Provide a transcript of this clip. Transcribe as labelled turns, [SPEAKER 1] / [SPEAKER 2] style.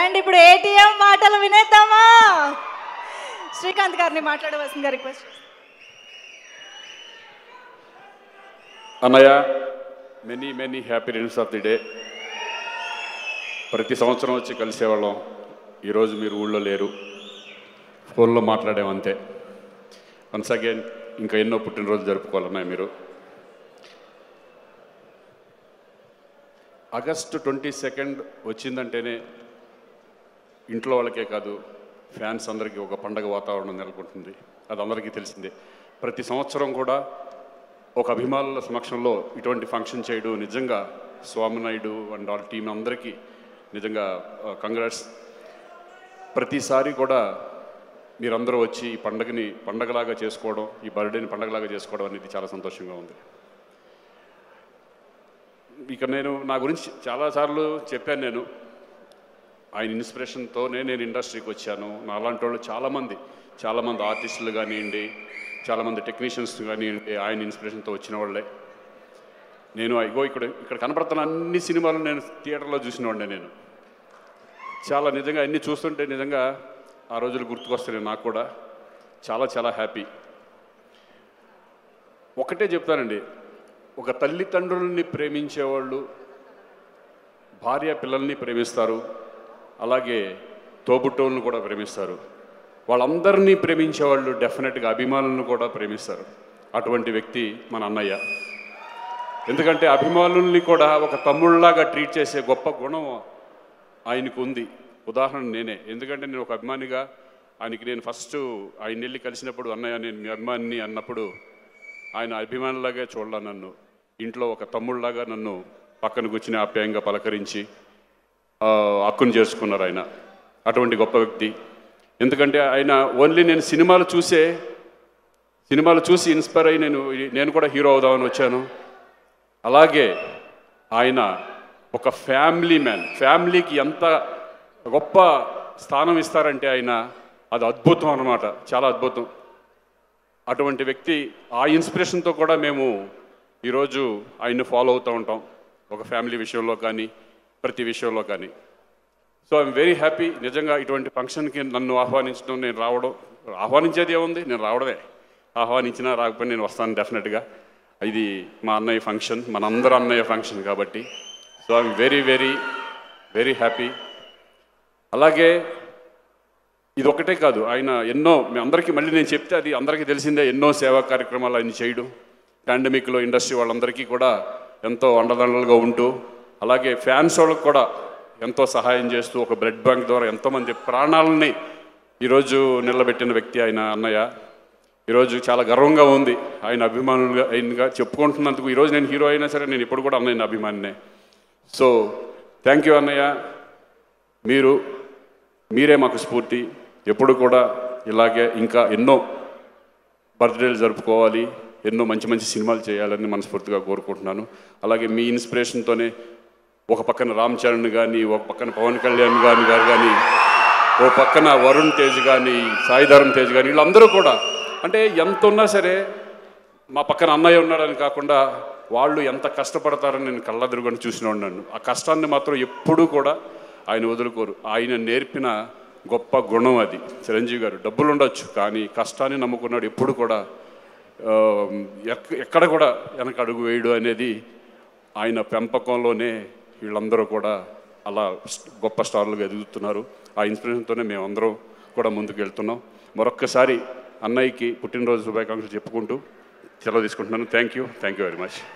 [SPEAKER 1] And ఇప్పుడు ATM మాటలు వినేద్దామా? శ్రీకాంత్ గారిని మాట్లాడవలసిందిగా రిక్వెస్ట్.
[SPEAKER 2] అన్నయ్య, many many happy returns of the day. ప్రతి సంవత్సరం వచ్చి కలిసేవాళ్ళం. ఈరోజు మీరు ఊళ్ళో లేరు, ఫోన్లో మాట్లాడేమంతే. వన్స్ అగైన్ ఇంకా ఎన్నో పుట్టినరోజు జరుపుకోవాలన్నాయి మీరు. ఆగస్టు 22 వచ్చిందంటేనే ఇంట్లో వాళ్ళకే కాదు, ఫ్యాన్స్ అందరికీ ఒక పండగ వాతావరణం నెలకొంటుంది. అది అందరికీ తెలిసిందే. ప్రతి సంవత్సరం కూడా ఒక అభిమానుల సమక్షంలో ఇటువంటి ఫంక్షన్ చేయడం నిజంగా స్వామినాయుడు అండ్ వాళ్ళ టీం అందరికీ నిజంగా కంగ్రాట్స్. ప్రతిసారి కూడా మీరందరూ వచ్చి ఈ పండగని పండగలాగా చేసుకోవడం, ఈ బర్త్డేని పండగలాగా చేసుకోవడం అనేది చాలా సంతోషంగా ఉంది. ఇక నా గురించి చాలాసార్లు చెప్పాను. నేను ఆయన ఇన్స్పిరేషన్తోనే నేను ఇండస్ట్రీకి వచ్చాను. నా అలాంటి వాళ్ళు చాలామంది ఆర్టిస్టులు కానివ్వండి, చాలామంది టెక్నీషియన్స్ కానివ్వండి, ఆయన ఇన్స్పిరేషన్తో వచ్చిన వాళ్ళే. నేను ఇక్కడ కనపడుతున్న అన్ని సినిమాలు నేను థియేటర్లో చూసిన వాడిని. నేను చాలా నిజంగా అన్నీ చూస్తుంటే నిజంగా ఆ రోజులు గుర్తుకొస్తున్నాయి. నాకు కూడా చాలా చాలా హ్యాపీ. ఒకటే చెప్తానండి, ఒక తల్లిదండ్రులని ప్రేమించేవాళ్ళు భార్య పిల్లల్ని ప్రేమిస్తారు, అలాగే తోబుట్టోళ్ళని కూడా ప్రేమిస్తారు. వాళ్ళందరినీ ప్రేమించేవాళ్ళు డెఫినెట్గా అభిమానులను కూడా ప్రేమిస్తారు. అటువంటి వ్యక్తి మన అన్నయ్య. ఎందుకంటే అభిమానుల్ని కూడా ఒక తమ్ముళ్ళలాగా ట్రీట్ చేసే గొప్ప గుణం ఆయనకు ఉంది. ఉదాహరణ నేనే. ఎందుకంటే నేను ఒక అభిమానిగా ఆయనకి నేను ఫస్ట్ ఆయన వెళ్ళి కలిసినప్పుడు, అన్నయ్య నేను మీ అభిమానిని అన్నప్పుడు, ఆయన అభిమానులాగా చూడాల నన్ను. ఇంట్లో ఒక తమ్ముళ్ళలాగా నన్ను పక్కన కూర్చుని ఆప్యాయంగా పలకరించి హక్కును చేసుకున్నారు ఆయన. అటువంటి గొప్ప వ్యక్తి. ఎందుకంటే ఆయన ఓన్లీ నేను సినిమాలు చూసి ఇన్స్పైర్ అయ్యి నేను కూడా హీరో అవుదామని వచ్చాను. అలాగే ఆయన ఒక ఫ్యామిలీ మ్యాన్. ఫ్యామిలీకి ఎంత గొప్ప స్థానం ఇస్తారంటే ఆయన, అది అద్భుతం అన్నమాట, చాలా అద్భుతం. అటువంటి వ్యక్తి, ఆ ఇన్స్పిరేషన్తో కూడా మేము ఈరోజు ఆయన్ని ఫాలో అవుతూ ఉంటాం, ఒక ఫ్యామిలీ విషయంలో కానీ ప్రతి విషయంలో కానీ. So I'm very happy. నిజంగా ఇటువంటి ఫంక్షన్కి నన్ను ఆహ్వానించడం, నేను రావడం, ఆహ్వానించేది ఏముంది, నేను రావడమే. ఆహ్వానించినా రాకపోయినా నేను వస్తాను డెఫినెట్గా. ఇది మా అన్నయ్య ఫంక్షన్, మనందరూ అన్నయ్య ఫంక్షన్ కాబట్టి. So I'm very very very happy. అలాగే ఇది ఒకటే కాదు, ఆయన ఎన్నో అందరికీ, మళ్ళీ నేను చెప్తే అది అందరికీ తెలిసిందే, ఎన్నో సేవా కార్యక్రమాలు ఆయన చేయడం. పాండమిక్లో ఇండస్ట్రీ వాళ్ళందరికీ కూడా ఎంతో అండదండలుగా ఉంటూ, అలాగే ఫ్యాన్స్ వాళ్ళకు కూడా ఎంతో సహాయం చేస్తూ, ఒక బ్లడ్ బ్యాంక్ ద్వారా ఎంతోమంది ప్రాణాలని ఈరోజు నిలబెట్టిన వ్యక్తి ఆయన అన్నయ్య. ఈరోజు చాలా గర్వంగా ఉంది ఆయన అభిమానులుగా ఆయనగా చెప్పుకుంటున్నందుకు. ఈరోజు నేను హీరో అయినా సరే నేను ఇప్పుడు కూడా అన్నయ్య అభిమానినే. సో థ్యాంక్ యూ అన్నయ్య. మీరే మాకు స్ఫూర్తి. ఎప్పుడు కూడా ఇలాగే ఇంకా ఎన్నో బర్త్డేలు జరుపుకోవాలి, ఎన్నో మంచి మంచి సినిమాలు చేయాలని మనస్ఫూర్తిగా కోరుకుంటున్నాను. అలాగే మీ ఇన్స్పిరేషన్తోనే ఒక పక్కన రామ్ చరణ్ కానీ, ఒక పక్కన పవన్ కళ్యాణ్ గారు కానీ, ఓ పక్కన వరుణ్ తేజ్ కానీ, సాయిధరమ్ తేజ్ కానీ, వీళ్ళందరూ కూడా అంటే ఎంత ఉన్నా సరే మా పక్కన అన్నయ్య ఉన్నాడని కాకుండా వాళ్ళు ఎంత కష్టపడతారని నేను కళ్ళెదురుగా చూసిన ఉన్నాను. ఆ కష్టాన్ని మాత్రం ఎప్పుడూ కూడా ఆయన వదులుకోరు. ఆయన నేర్పిన గొప్ప గుణం అది. చిరంజీవి గారు డబ్బులు ఉండొచ్చు, కానీ కష్టాన్ని నమ్ముకున్నాడు. ఎప్పుడు కూడా ఎక్కడ కూడా వెనక అడుగు వేయడు అనేది ఆయన పెంపకంలోనే వీళ్ళందరూ కూడా అలా గొప్ప స్టార్లుగా ఎదుగుతున్నారు. ఆ ఇన్స్పిరేషన్తోనే మేమందరం కూడా ముందుకు వెళ్తున్నాం. మరొక్కసారి అన్నయ్యకి పుట్టినరోజు శుభాకాంక్షలు చెప్పుకుంటూ సెలవు తీసుకుంటున్నాను. Thank you very much.